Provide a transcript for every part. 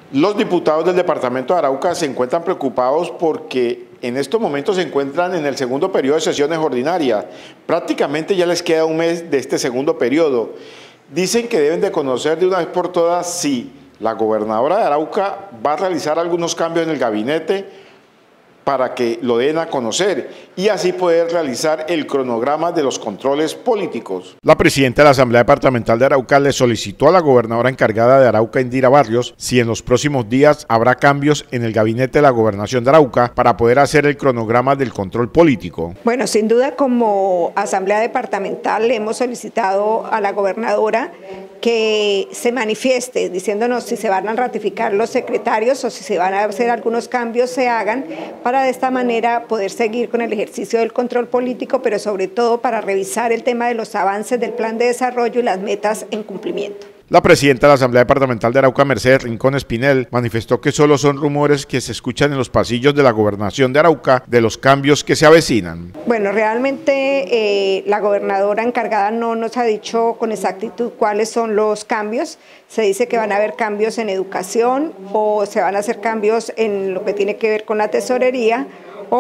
Los diputados del departamento de Arauca se encuentran preocupados porque en estos momentos se encuentran en el segundo periodo de sesiones ordinarias. Prácticamente ya les queda un mes de este segundo periodo. Dicen que deben de conocer de una vez por todas si la gobernadora de Arauca va a realizar algunos cambios en el gabinete para que lo den a conocer y así poder realizar el cronograma de los controles políticos. La presidenta de la Asamblea Departamental de Arauca le solicitó a la gobernadora encargada de Arauca, Indira Barrios, si en los próximos días habrá cambios en el gabinete de la gobernación de Arauca para poder hacer el cronograma del control político. Bueno, sin duda como Asamblea Departamental le hemos solicitado a la gobernadora que se manifieste diciéndonos si se van a ratificar los secretarios o si se van a hacer algunos cambios, se hagan para de esta manera poder seguir con el ejercicio del control político, pero sobre todo para revisar el tema de los avances del plan de desarrollo y las metas en cumplimiento. La presidenta de la Asamblea Departamental de Arauca, Mercedes Rincón Espinel, manifestó que solo son rumores que se escuchan en los pasillos de la gobernación de Arauca de los cambios que se avecinan. Bueno, realmente la gobernadora encargada no nos ha dicho con exactitud cuáles son los cambios. Se dice que van a haber cambios en educación o se van a hacer cambios en lo que tiene que ver con la tesorería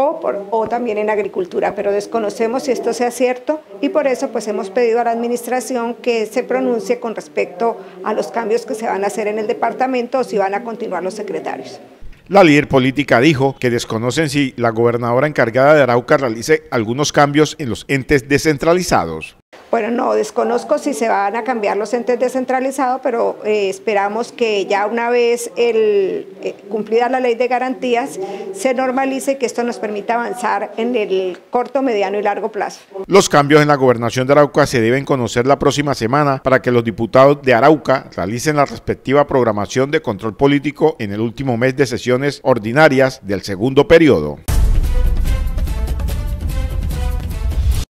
o también en agricultura, pero desconocemos si esto sea cierto y por eso pues hemos pedido a la administración que se pronuncie con respecto a los cambios que se van a hacer en el departamento o si van a continuar los secretarios. La líder política dijo que desconocen si la gobernadora encargada de Arauca realice algunos cambios en los entes descentralizados. Bueno, no, desconozco si se van a cambiar los entes descentralizados, pero esperamos que ya una vez cumplida la ley de garantías se normalice y que esto nos permita avanzar en el corto, mediano y largo plazo. Los cambios en la gobernación de Arauca se deben conocer la próxima semana para que los diputados de Arauca realicen la respectiva programación de control político en el último mes de sesiones ordinarias del segundo periodo.